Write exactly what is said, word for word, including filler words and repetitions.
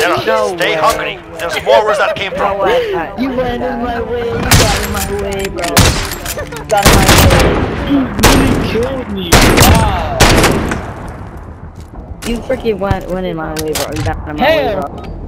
Sarah, No stay way. hungry. There's more where that came No from. way. I- You went in my way, you got in my way, bro. Got in my way. You really killed me. Wow. You freaking went, went in my way, bro. You got in my Hey. way, bro.